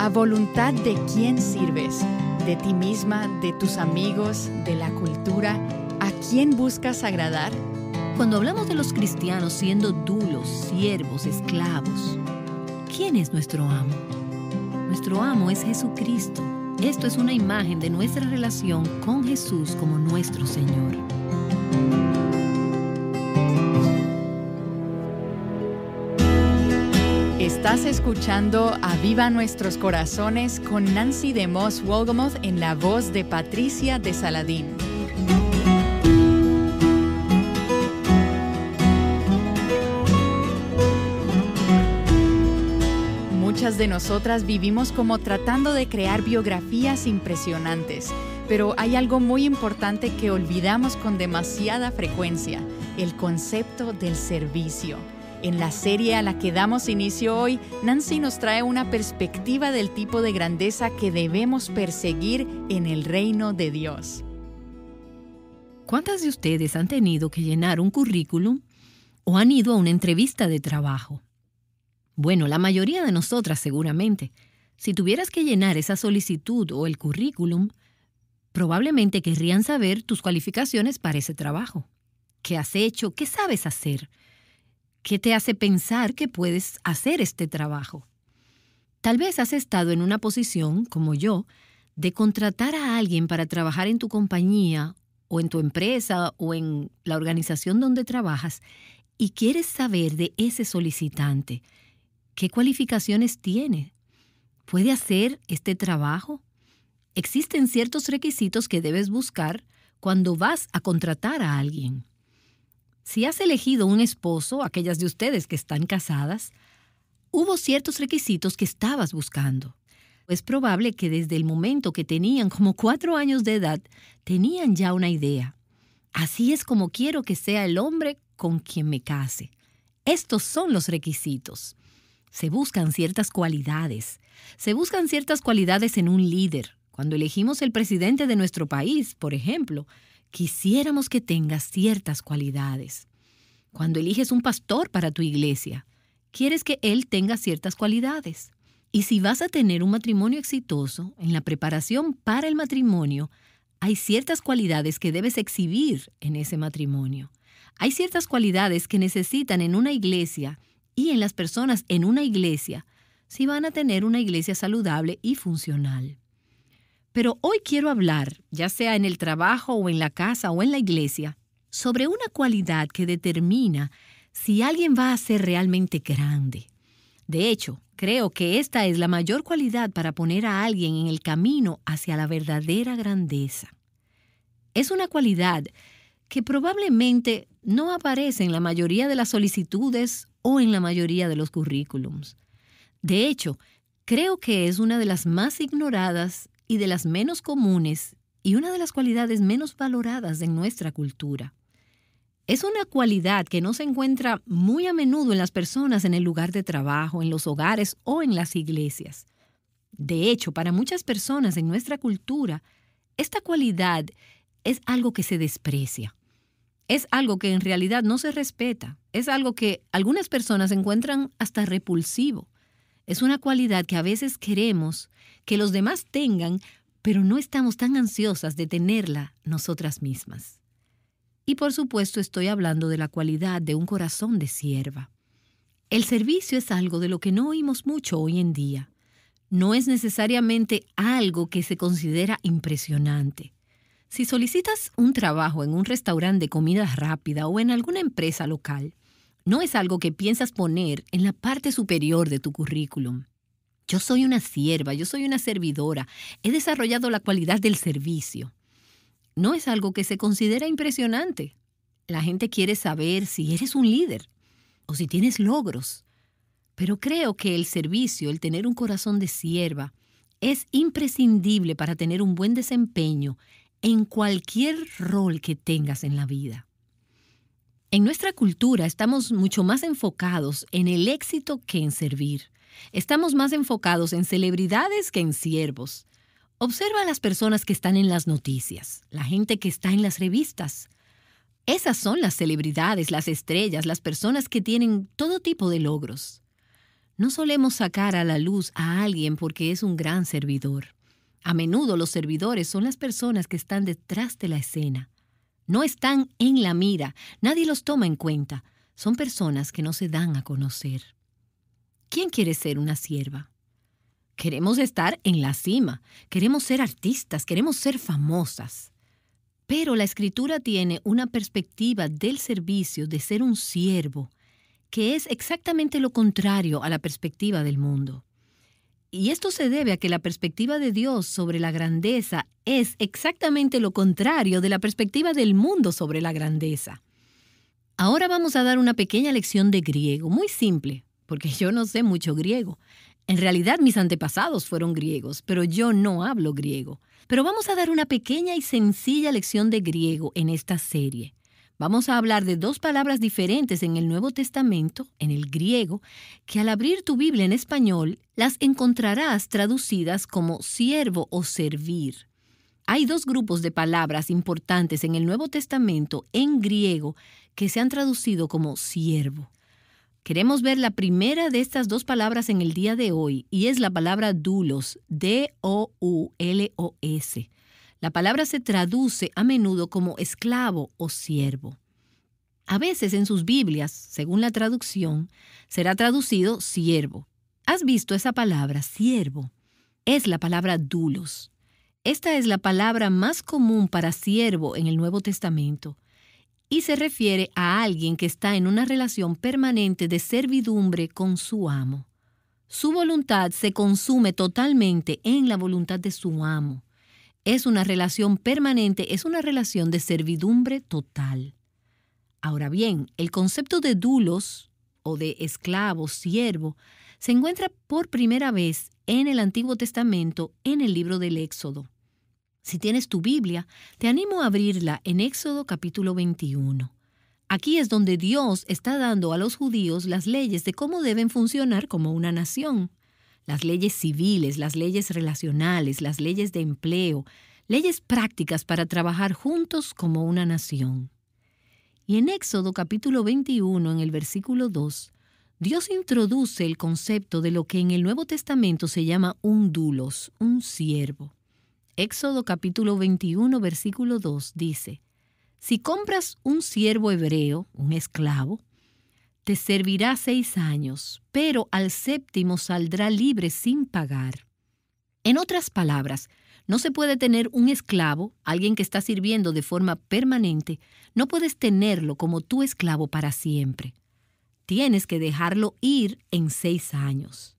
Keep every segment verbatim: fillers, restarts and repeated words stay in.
A voluntad de quién sirves, de ti misma, de tus amigos, de la cultura, ¿a quién buscas agradar? Cuando hablamos de los cristianos siendo dulos, siervos, esclavos, ¿quién es nuestro amo? Nuestro amo es Jesucristo. Esto es una imagen de nuestra relación con Jesús como nuestro Señor. Estás escuchando Aviva Nuestros Corazones con Nancy DeMoss Wolgemuth en la voz de Patricia de Saladín. Muchas de nosotras vivimos como tratando de crear biografías impresionantes, pero hay algo muy importante que olvidamos con demasiada frecuencia: el concepto del servicio. En la serie a la que damos inicio hoy, Nancy nos trae una perspectiva del tipo de grandeza que debemos perseguir en el reino de Dios. ¿Cuántas de ustedes han tenido que llenar un currículum o han ido a una entrevista de trabajo? Bueno, la mayoría de nosotras seguramente. Si tuvieras que llenar esa solicitud o el currículum, probablemente querrían saber tus cualificaciones para ese trabajo. ¿Qué has hecho? ¿Qué sabes hacer? ¿Qué te hace pensar que puedes hacer este trabajo? Tal vez has estado en una posición, como yo, de contratar a alguien para trabajar en tu compañía o en tu empresa o en la organización donde trabajas y quieres saber de ese solicitante. ¿Qué cualificaciones tiene? ¿Puede hacer este trabajo? Existen ciertos requisitos que debes buscar cuando vas a contratar a alguien. Si has elegido un esposo, aquellas de ustedes que están casadas, hubo ciertos requisitos que estabas buscando. Es probable que desde el momento que tenían como cuatro años de edad, tenían ya una idea. Así es como quiero que sea el hombre con quien me case. Estos son los requisitos. Se buscan ciertas cualidades. Se buscan ciertas cualidades en un líder. Cuando elegimos el presidente de nuestro país, por ejemplo, quisiéramos que tenga ciertas cualidades. Cuando eliges un pastor para tu iglesia, quieres que él tenga ciertas cualidades. Y si vas a tener un matrimonio exitoso, en la preparación para el matrimonio, hay ciertas cualidades que debes exhibir en ese matrimonio. Hay ciertas cualidades que necesitan en una iglesia y en las personas en una iglesia si van a tener una iglesia saludable y funcional. Pero hoy quiero hablar, ya sea en el trabajo o en la casa o en la iglesia, sobre una cualidad que determina si alguien va a ser realmente grande. De hecho, creo que esta es la mayor cualidad para poner a alguien en el camino hacia la verdadera grandeza. Es una cualidad que probablemente no aparece en la mayoría de las solicitudes o en la mayoría de los currículums. De hecho, creo que es una de las más ignoradas y de las menos comunes y una de las cualidades menos valoradas en nuestra cultura. Es una cualidad que no se encuentra muy a menudo en las personas en el lugar de trabajo, en los hogares o en las iglesias. De hecho, para muchas personas en nuestra cultura, esta cualidad es algo que se desprecia. Es algo que en realidad no se respeta. Es algo que algunas personas encuentran hasta repulsivo. Es una cualidad que a veces queremos que los demás tengan, pero no estamos tan ansiosas de tenerla nosotras mismas. Y por supuesto estoy hablando de la cualidad de un corazón de sierva. El servicio es algo de lo que no oímos mucho hoy en día. No es necesariamente algo que se considera impresionante. Si solicitas un trabajo en un restaurante de comida rápida o en alguna empresa local, no es algo que piensas poner en la parte superior de tu currículum. Yo soy una sierva, yo soy una servidora, he desarrollado la cualidad del servicio. No es algo que se considera impresionante. La gente quiere saber si eres un líder o si tienes logros. Pero creo que el servicio, el tener un corazón de sierva, es imprescindible para tener un buen desempeño en cualquier rol que tengas en la vida. En nuestra cultura estamos mucho más enfocados en el éxito que en servir. Estamos más enfocados en celebridades que en siervos. Observa a las personas que están en las noticias, la gente que está en las revistas. Esas son las celebridades, las estrellas, las personas que tienen todo tipo de logros. No solemos sacar a la luz a alguien porque es un gran servidor. A menudo los servidores son las personas que están detrás de la escena. No están en la mira, nadie los toma en cuenta. Son personas que no se dan a conocer. ¿Quién quiere ser una sierva? Queremos estar en la cima, queremos ser artistas, queremos ser famosas. Pero la Escritura tiene una perspectiva del servicio de ser un siervo, que es exactamente lo contrario a la perspectiva del mundo. Y esto se debe a que la perspectiva de Dios sobre la grandeza es exactamente lo contrario de la perspectiva del mundo sobre la grandeza. Ahora vamos a dar una pequeña lección de griego, muy simple, porque yo no sé mucho griego. En realidad mis antepasados fueron griegos, pero yo no hablo griego. Pero vamos a dar una pequeña y sencilla lección de griego en esta serie. Vamos a hablar de dos palabras diferentes en el Nuevo Testamento, en el griego, que al abrir tu Biblia en español, las encontrarás traducidas como siervo o servir. Hay dos grupos de palabras importantes en el Nuevo Testamento en griego que se han traducido como siervo. Queremos ver la primera de estas dos palabras en el día de hoy, y es la palabra doulos, D O U L O S. La palabra se traduce a menudo como esclavo o siervo. A veces en sus Biblias, según la traducción, será traducido siervo. ¿Has visto esa palabra, siervo? Es la palabra doulos. Esta es la palabra más común para siervo en el Nuevo Testamento y se refiere a alguien que está en una relación permanente de servidumbre con su amo. Su voluntad se consume totalmente en la voluntad de su amo. Es una relación permanente, es una relación de servidumbre total. Ahora bien, el concepto de doulos, o de esclavo, siervo, se encuentra por primera vez en el Antiguo Testamento en el libro del Éxodo. Si tienes tu Biblia, te animo a abrirla en Éxodo capítulo veintiuno. Aquí es donde Dios está dando a los judíos las leyes de cómo deben funcionar como una nación. Las leyes civiles, las leyes relacionales, las leyes de empleo, leyes prácticas para trabajar juntos como una nación. Y en Éxodo capítulo veintiuno, en el versículo dos, Dios introduce el concepto de lo que en el Nuevo Testamento se llama un doulos, un siervo. Éxodo capítulo veintiuno, versículo dos dice: si compras un siervo hebreo, un esclavo, te servirá seis años, pero al séptimo saldrá libre sin pagar. En otras palabras, no se puede tener un esclavo, alguien que está sirviendo de forma permanente, no puedes tenerlo como tu esclavo para siempre. Tienes que dejarlo ir en seis años.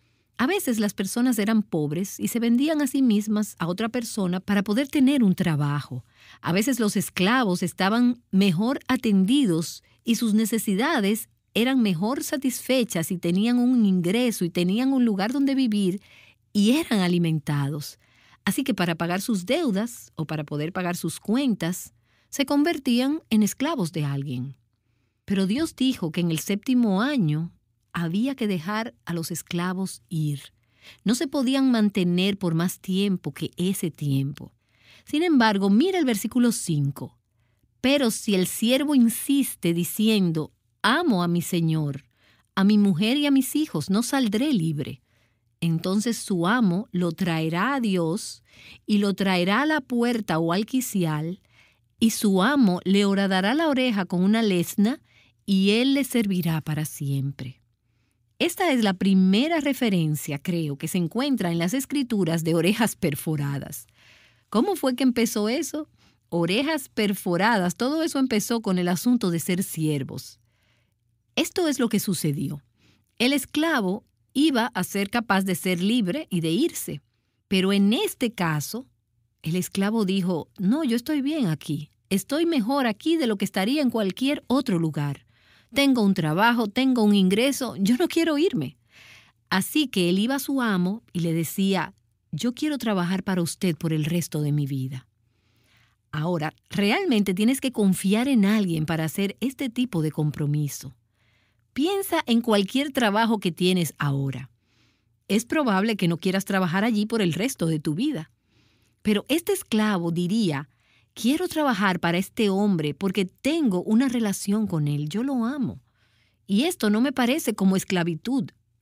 A veces las personas eran pobres y se vendían a sí mismas a otra persona para poder tener un trabajo. A veces los esclavos estaban mejor atendidos y sus necesidades eran mejor satisfechas y tenían un ingreso y tenían un lugar donde vivir y eran alimentados. Así que para pagar sus deudas o para poder pagar sus cuentas, se convertían en esclavos de alguien. Pero Dios dijo que en el séptimo año había que dejar a los esclavos ir. No se podían mantener por más tiempo que ese tiempo. Sin embargo, mira el versículo cinco. Pero si el siervo insiste diciendo: amo a mi señor, a mi mujer y a mis hijos, no saldré libre. Entonces su amo lo traerá a Dios y lo traerá a la puerta o al quicial, y su amo le horadará la oreja con una lesna y él le servirá para siempre. Esta es la primera referencia, creo, que se encuentra en las Escrituras de orejas perforadas. ¿Cómo fue que empezó eso? Orejas perforadas, todo eso empezó con el asunto de ser siervos. Esto es lo que sucedió. El esclavo iba a ser capaz de ser libre y de irse. Pero en este caso, el esclavo dijo: no, yo estoy bien aquí. Estoy mejor aquí de lo que estaría en cualquier otro lugar. Tengo un trabajo, tengo un ingreso, yo no quiero irme. Así que él iba a su amo y le decía: yo quiero trabajar para usted por el resto de mi vida. Ahora, realmente tienes que confiar en alguien para hacer este tipo de compromiso. Piensa en cualquier trabajo que tienes ahora. Es probable que no quieras trabajar allí por el resto de tu vida. Pero este esclavo diría: quiero trabajar para este hombre porque tengo una relación con él, yo lo amo. Y esto no me parece como esclavitud.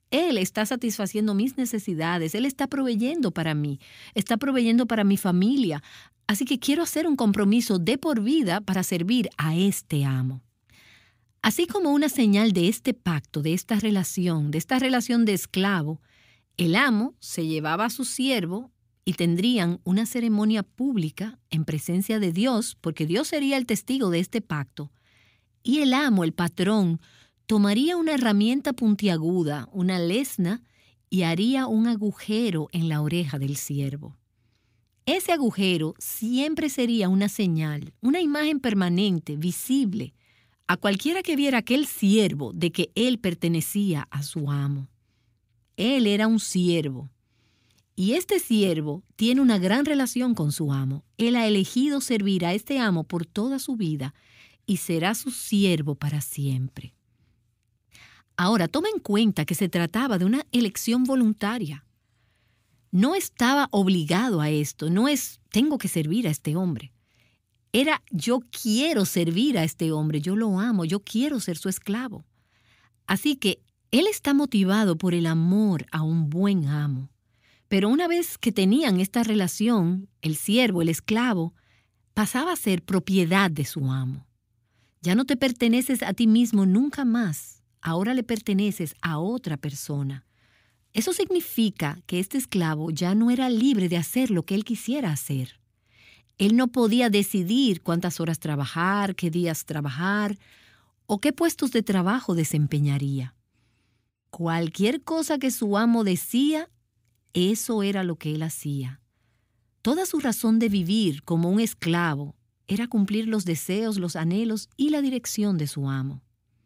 Él está satisfaciendo mis necesidades, Él está proveyendo para mí, está proveyendo para mi familia. Así que quiero hacer un compromiso de por vida para servir a este amo. Así como una señal de este pacto, de esta relación, de esta relación de esclavo, el amo se llevaba a su siervo y tendrían una ceremonia pública en presencia de Dios, porque Dios sería el testigo de este pacto. Y el amo, el patrón, tomaría una herramienta puntiaguda, una lesna, y haría un agujero en la oreja del siervo. Ese agujero siempre sería una señal, una imagen permanente, visible, a cualquiera que viera aquel siervo de que él pertenecía a su amo. Él era un siervo. Y este siervo tiene una gran relación con su amo. Él ha elegido servir a este amo por toda su vida y será su siervo para siempre. Ahora, toma en cuenta que se trataba de una elección voluntaria. No estaba obligado a esto, no es tengo que servir a este hombre. Era yo quiero servir a este hombre, yo lo amo, yo quiero ser su esclavo. Así que él está motivado por el amor a un buen amo. Pero una vez que tenían esta relación, el siervo, el esclavo, pasaba a ser propiedad de su amo. Ya no te perteneces a ti mismo nunca más, ahora le perteneces a otra persona. Eso significa que este esclavo ya no era libre de hacer lo que él quisiera hacer. Él no podía decidir cuántas horas trabajar, qué días trabajar o qué puestos de trabajo desempeñaría. Cualquier cosa que su amo decía, eso era lo que él hacía. Toda su razón de vivir como un esclavo era cumplir los deseos, los anhelos y la dirección de su amo.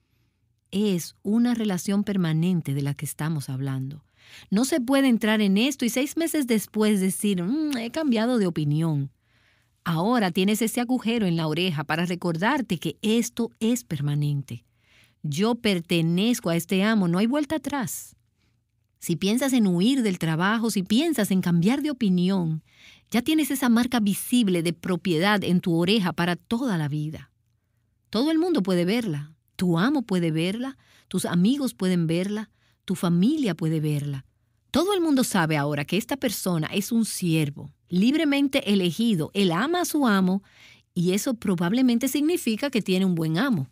Es una relación permanente de la que estamos hablando. No se puede entrar en esto y seis meses después decir, mmm, he cambiado de opinión. Ahora tienes ese agujero en la oreja para recordarte que esto es permanente. Yo pertenezco a este amo, no hay vuelta atrás. Si piensas en huir del trabajo, si piensas en cambiar de opinión, ya tienes esa marca visible de propiedad en tu oreja para toda la vida. Todo el mundo puede verla. Tu amo puede verla, tus amigos pueden verla, tu familia puede verla. Todo el mundo sabe ahora que esta persona es un siervo, libremente elegido. Él ama a su amo y eso probablemente significa que tiene un buen amo.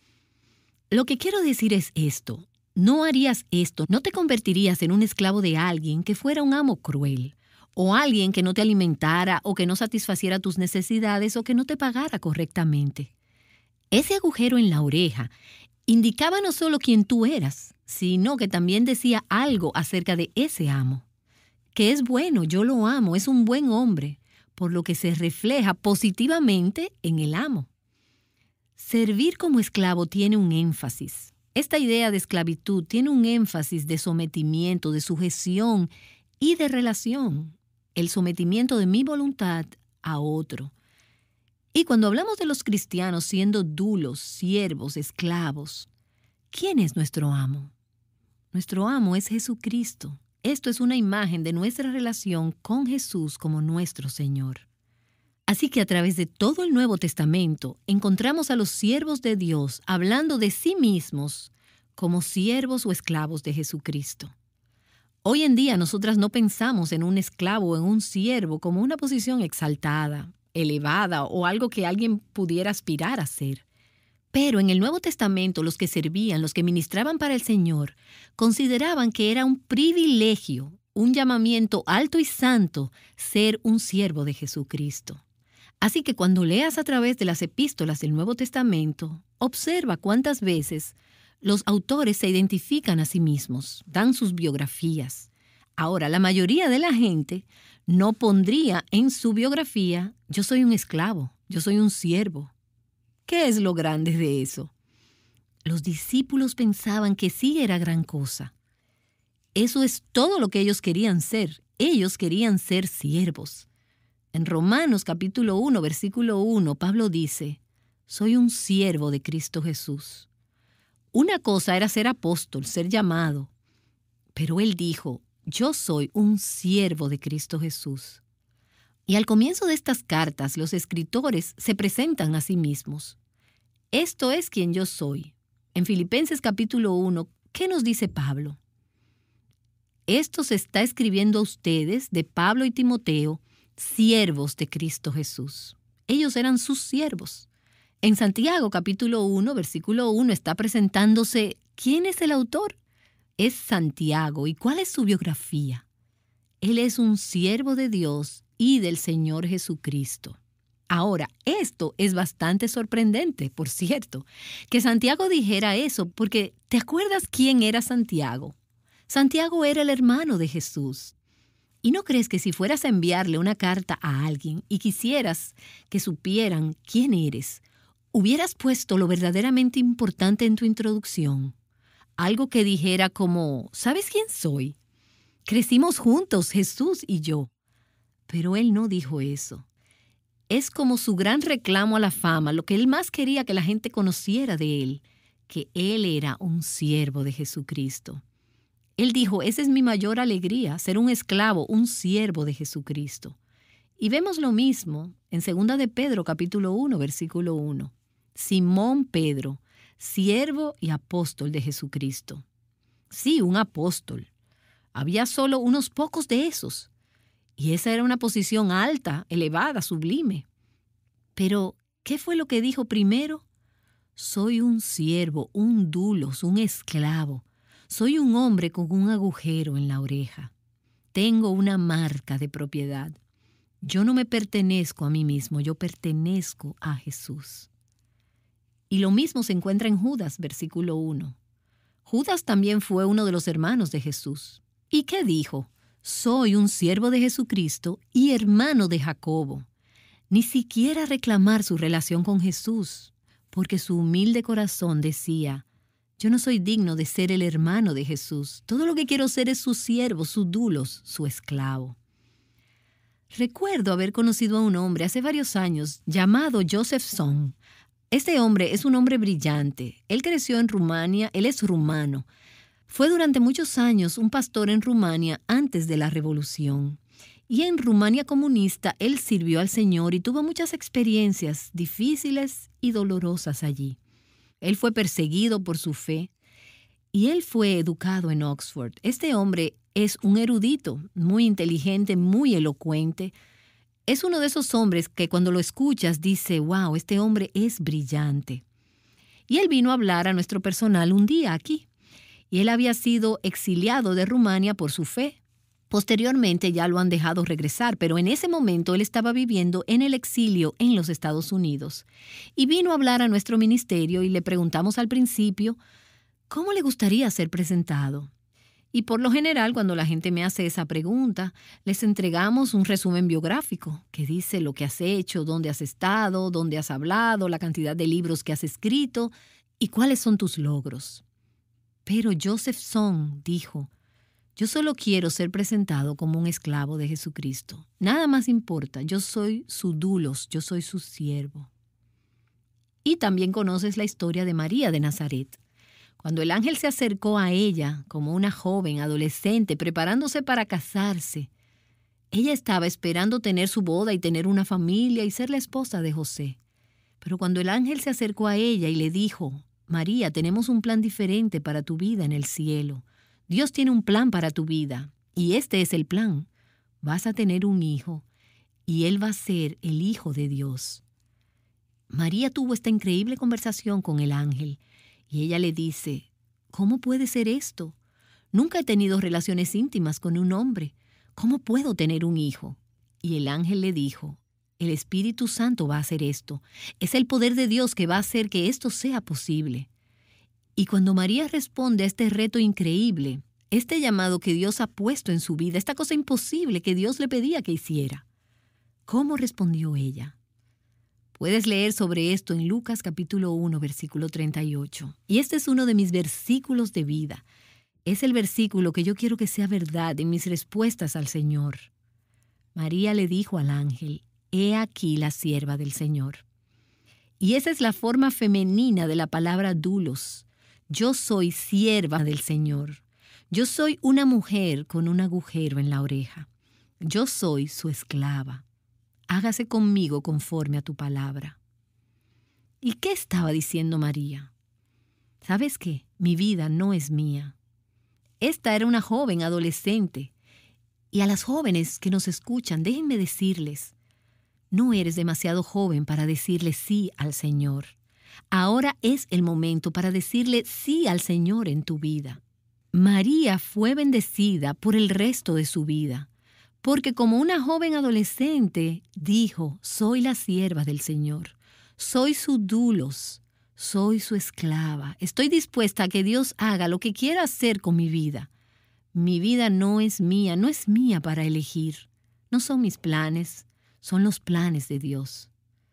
Lo que quiero decir es esto. No harías esto, no te convertirías en un esclavo de alguien que fuera un amo cruel, o alguien que no te alimentara o que no satisfaciera tus necesidades o que no te pagara correctamente. Ese agujero en la oreja indicaba no solo quién tú eras, sino que también decía algo acerca de ese amo. Que es bueno, yo lo amo, es un buen hombre, por lo que se refleja positivamente en el amo. Servir como esclavo tiene un énfasis. Esta idea de esclavitud tiene un énfasis de sometimiento, de sujeción y de relación. El sometimiento de mi voluntad a otro. Y cuando hablamos de los cristianos siendo dulos, siervos, esclavos, ¿quién es nuestro amo? Nuestro amo es Jesucristo. Esto es una imagen de nuestra relación con Jesús como nuestro Señor. Así que a través de todo el Nuevo Testamento encontramos a los siervos de Dios hablando de sí mismos como siervos o esclavos de Jesucristo. Hoy en día nosotras no pensamos en un esclavo o en un siervo como una posición exaltada, elevada o algo que alguien pudiera aspirar a ser. Pero en el Nuevo Testamento los que servían, los que ministraban para el Señor, consideraban que era un privilegio, un llamamiento alto y santo ser un siervo de Jesucristo. Así que cuando leas a través de las epístolas del Nuevo Testamento, observa cuántas veces los autores se identifican a sí mismos, dan sus biografías. Ahora, la mayoría de la gente no pondría en su biografía, yo soy un esclavo, yo soy un siervo. ¿Qué es lo grande de eso? Los discípulos pensaban que sí era gran cosa. Eso es todo lo que ellos querían ser. Ellos querían ser siervos. En Romanos capítulo uno, versículo uno, Pablo dice, soy un siervo de Cristo Jesús. Una cosa era ser apóstol, ser llamado, pero él dijo, yo soy un siervo de Cristo Jesús. Y al comienzo de estas cartas, los escritores se presentan a sí mismos. Esto es quien yo soy. En Filipenses capítulo uno, ¿qué nos dice Pablo? esto se está escribiendo a ustedes de Pablo y Timoteo, siervos de Cristo Jesús. Ellos eran sus siervos. En Santiago capítulo uno, versículo uno, está presentándose ¿quién es el autor? Es Santiago. ¿Y cuál es su biografía? Él es un siervo de Dios y del Señor Jesucristo. Ahora, esto es bastante sorprendente, por cierto, que Santiago dijera eso, porque ¿te acuerdas quién era Santiago? Santiago era el hermano de Jesús. ¿Y no crees que si fueras a enviarle una carta a alguien y quisieras que supieran quién eres, hubieras puesto lo verdaderamente importante en tu introducción? Algo que dijera como, ¿sabes quién soy? Crecimos juntos, Jesús y yo. Pero él no dijo eso. Es como su gran reclamo a la fama, lo que él más quería que la gente conociera de él, que él era un siervo de Jesucristo. Él dijo, esa es mi mayor alegría, ser un esclavo, un siervo de Jesucristo. Y vemos lo mismo en segunda de Pedro, capítulo uno, versículo uno. Simón Pedro, siervo y apóstol de Jesucristo. Sí, un apóstol. Había solo unos pocos de esos. Y esa era una posición alta, elevada, sublime. Pero, ¿qué fue lo que dijo primero? Soy un siervo, un dulos, un esclavo. Soy un hombre con un agujero en la oreja. Tengo una marca de propiedad. Yo no me pertenezco a mí mismo, yo pertenezco a Jesús. Y lo mismo se encuentra en Judas, versículo uno. Judas también fue uno de los hermanos de Jesús. ¿Y qué dijo? Soy un siervo de Jesucristo y hermano de Jacobo. Ni siquiera reclamar su relación con Jesús, porque su humilde corazón decía, yo no soy digno de ser el hermano de Jesús. Todo lo que quiero ser es su siervo, su dulos, su esclavo. Recuerdo haber conocido a un hombre hace varios años llamado Joseph Song. Este hombre es un hombre brillante. Él creció en Rumania, él es rumano. Fue durante muchos años un pastor en Rumania antes de la revolución. Y en Rumania comunista él sirvió al Señor y tuvo muchas experiencias difíciles y dolorosas allí. Él fue perseguido por su fe y él fue educado en Oxford. Este hombre es un erudito, muy inteligente, muy elocuente. Es uno de esos hombres que cuando lo escuchas dice, wow, este hombre es brillante. Y él vino a hablar a nuestro personal un día aquí. Y él había sido exiliado de Rumania por su fe. Posteriormente ya lo han dejado regresar, pero en ese momento él estaba viviendo en el exilio en los Estados Unidos. Y vino a hablar a nuestro ministerio y le preguntamos al principio, ¿cómo le gustaría ser presentado? Y por lo general, cuando la gente me hace esa pregunta, les entregamos un resumen biográfico que dice lo que has hecho, dónde has estado, dónde has hablado, la cantidad de libros que has escrito y cuáles son tus logros. Pero Joseph Song dijo, yo solo quiero ser presentado como un esclavo de Jesucristo. Nada más importa, yo soy su dulos, yo soy su siervo. Y también conoces la historia de María de Nazaret. Cuando el ángel se acercó a ella como una joven adolescente preparándose para casarse, ella estaba esperando tener su boda y tener una familia y ser la esposa de José. Pero cuando el ángel se acercó a ella y le dijo, María, tenemos un plan diferente para tu vida en el cielo. Dios tiene un plan para tu vida y este es el plan. Vas a tener un hijo y él va a ser el Hijo de Dios. María tuvo esta increíble conversación con el ángel y ella le dice, ¿cómo puede ser esto? Nunca he tenido relaciones íntimas con un hombre. ¿Cómo puedo tener un hijo? Y el ángel le dijo, el Espíritu Santo va a hacer esto. Es el poder de Dios que va a hacer que esto sea posible. Y cuando María responde a este reto increíble, este llamado que Dios ha puesto en su vida, esta cosa imposible que Dios le pedía que hiciera, ¿cómo respondió ella? Puedes leer sobre esto en Lucas capítulo uno, versículo treinta y ocho. Y este es uno de mis versículos de vida. Es el versículo que yo quiero que sea verdad en mis respuestas al Señor. María le dijo al ángel, he aquí la sierva del Señor. Y esa es la forma femenina de la palabra dulos. Yo soy sierva del Señor. Yo soy una mujer con un agujero en la oreja. Yo soy su esclava. Hágase conmigo conforme a tu palabra. ¿Y qué estaba diciendo María? ¿Sabes qué? Mi vida no es mía. Esta era una joven adolescente. Y a las jóvenes que nos escuchan, déjenme decirles, no eres demasiado joven para decirle sí al Señor. Ahora es el momento para decirle sí al Señor en tu vida. María fue bendecida por el resto de su vida, porque como una joven adolescente dijo, soy la sierva del Señor, soy su dulos, soy su esclava, estoy dispuesta a que Dios haga lo que quiera hacer con mi vida. Mi vida no es mía, no es mía para elegir, no son mis planes, son los planes de Dios.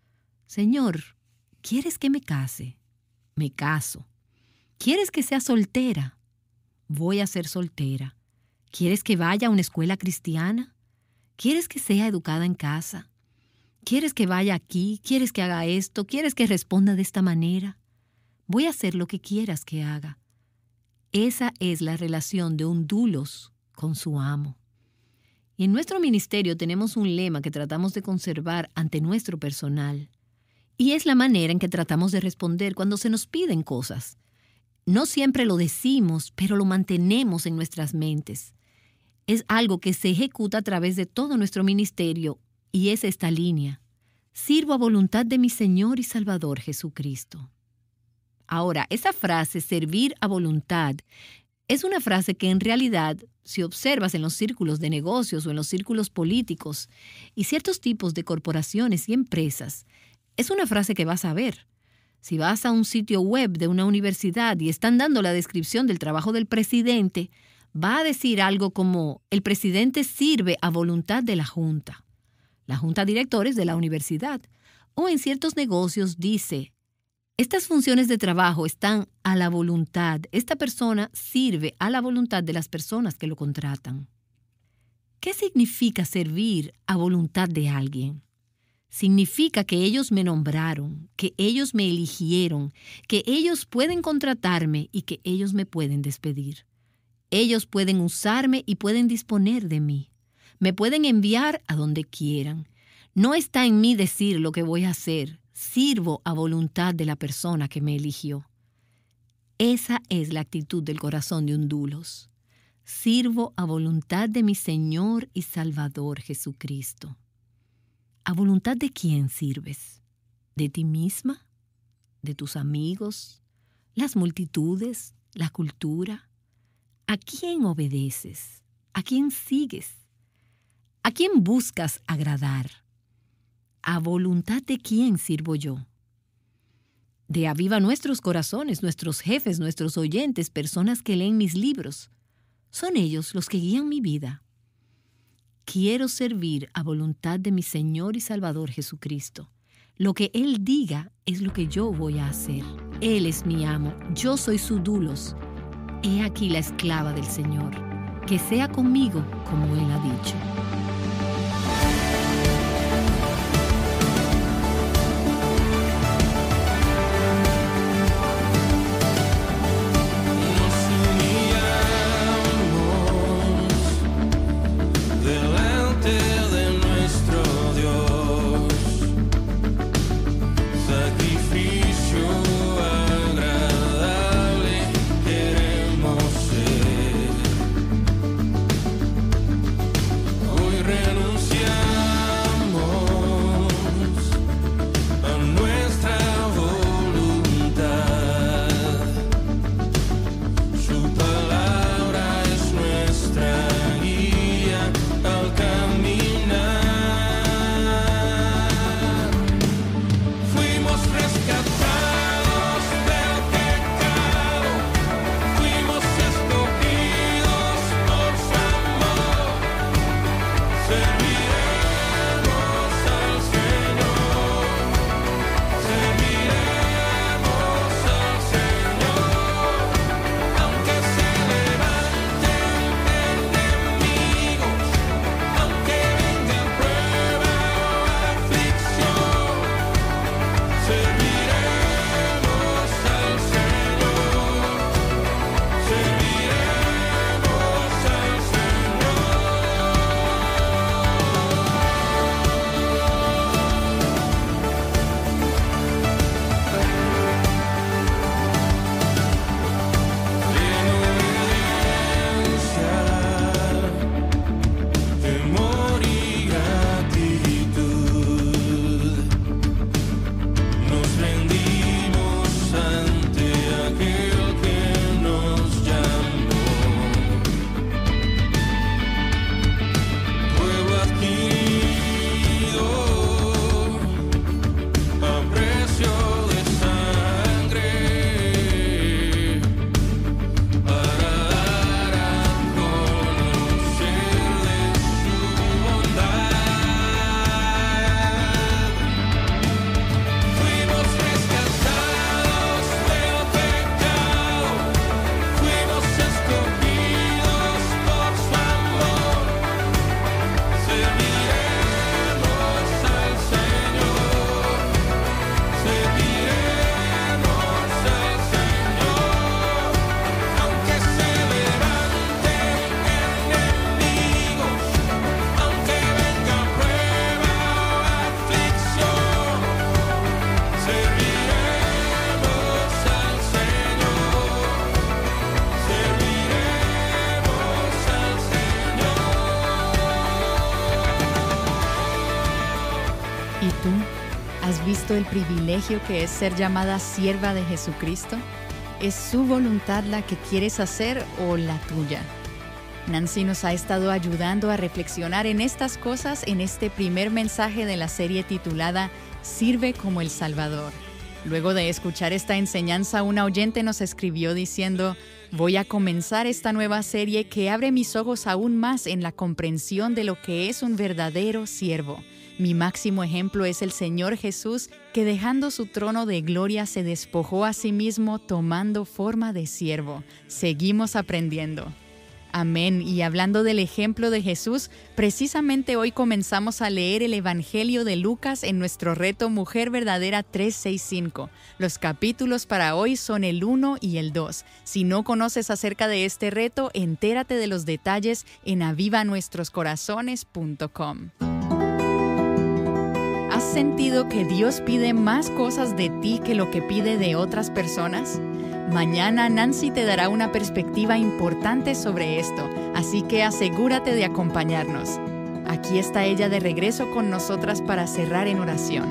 Señor, ¿quieres que me case? Me caso. ¿Quieres que sea soltera? Voy a ser soltera. ¿Quieres que vaya a una escuela cristiana? ¿Quieres que sea educada en casa? ¿Quieres que vaya aquí? ¿Quieres que haga esto? ¿Quieres que responda de esta manera? Voy a hacer lo que quieras que haga. Esa es la relación de un dulos con su amo. Y en nuestro ministerio tenemos un lema que tratamos de conservar ante nuestro personal. Y es la manera en que tratamos de responder cuando se nos piden cosas. No siempre lo decimos, pero lo mantenemos en nuestras mentes. Es algo que se ejecuta a través de todo nuestro ministerio y es esta línea. Sirvo a voluntad de mi Señor y Salvador Jesucristo. Ahora, esa frase, servir a voluntad, es una frase que en realidad, si observas en los círculos de negocios o en los círculos políticos y ciertos tipos de corporaciones y empresas, es una frase que vas a ver. Si vas a un sitio web de una universidad y están dando la descripción del trabajo del presidente, va a decir algo como, el presidente sirve a voluntad de la junta, la junta de directores de la universidad. O en ciertos negocios dice, estas funciones de trabajo están a la voluntad, esta persona sirve a la voluntad de las personas que lo contratan. ¿Qué significa servir a voluntad de alguien? Significa que ellos me nombraron, que ellos me eligieron, que ellos pueden contratarme y que ellos me pueden despedir. Ellos pueden usarme y pueden disponer de mí. Me pueden enviar a donde quieran. No está en mí decir lo que voy a hacer. Sirvo a voluntad de la persona que me eligió. Esa es la actitud del corazón de un dulos. Sirvo a voluntad de mi Señor y Salvador Jesucristo. ¿A voluntad de quién sirves? ¿De ti misma? ¿De tus amigos? ¿Las multitudes? ¿La cultura? ¿A quién obedeces? ¿A quién sigues? ¿A quién buscas agradar? ¿A voluntad de quién sirvo yo? De aviva nuestros corazones, nuestros jefes, nuestros oyentes, personas que leen mis libros. Son ellos los que guían mi vida. Quiero servir a voluntad de mi Señor y Salvador Jesucristo. Lo que Él diga es lo que yo voy a hacer. Él es mi amo, yo soy su dulos. He aquí la esclava del Señor. Que sea conmigo como Él ha dicho. Hoy visto el privilegio que es ser llamada sierva de Jesucristo? ¿Es su voluntad la que quieres hacer o la tuya? Nancy nos ha estado ayudando a reflexionar en estas cosas en este primer mensaje de la serie titulada Sirve como el Salvador. Luego de escuchar esta enseñanza, una oyente nos escribió diciendo: voy a comenzar esta nueva serie que abre mis ojos aún más en la comprensión de lo que es un verdadero siervo. Mi máximo ejemplo es el Señor Jesús, que dejando su trono de gloria se despojó a sí mismo tomando forma de siervo. Seguimos aprendiendo. Amén. Y hablando del ejemplo de Jesús, precisamente hoy comenzamos a leer el Evangelio de Lucas en nuestro reto Mujer Verdadera trescientos sesenta y cinco. Los capítulos para hoy son el uno y el dos. Si no conoces acerca de este reto, entérate de los detalles en aviva nuestros corazones punto com. ¿Has sentido que Dios pide más cosas de ti que lo que pide de otras personas? Mañana Nancy te dará una perspectiva importante sobre esto, así que asegúrate de acompañarnos. Aquí está ella de regreso con nosotras para cerrar en oración.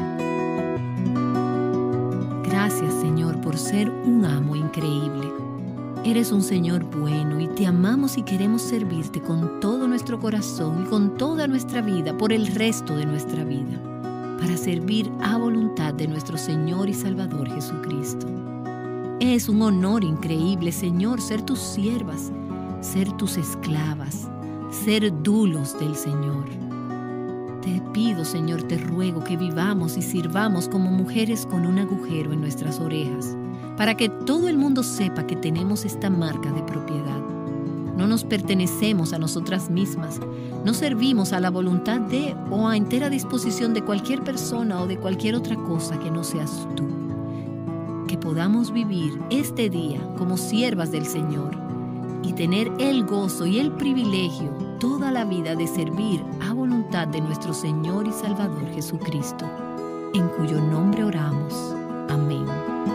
Gracias, Señor, por ser un amo increíble. Eres un Señor bueno y te amamos y queremos servirte con todo nuestro corazón y con toda nuestra vida por el resto de nuestra vida, para servir a voluntad de nuestro Señor y Salvador Jesucristo. Es un honor increíble, Señor, ser tus siervas, ser tus esclavas, ser dulos del Señor. Te pido, Señor, te ruego que vivamos y sirvamos como mujeres con un agujero en nuestras orejas, para que todo el mundo sepa que tenemos esta marca de propiedad. No nos pertenecemos a nosotras mismas, no servimos a la voluntad de o a entera disposición de cualquier persona o de cualquier otra cosa que no seas tú. Que podamos vivir este día como siervas del Señor y tener el gozo y el privilegio toda la vida de servir a voluntad de nuestro Señor y Salvador Jesucristo, en cuyo nombre oramos. Amén.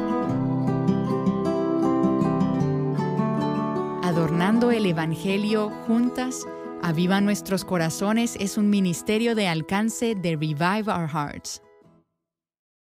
Adornando el Evangelio juntas, Aviva Nuestros Corazones es un ministerio de alcance de Revive Our Hearts.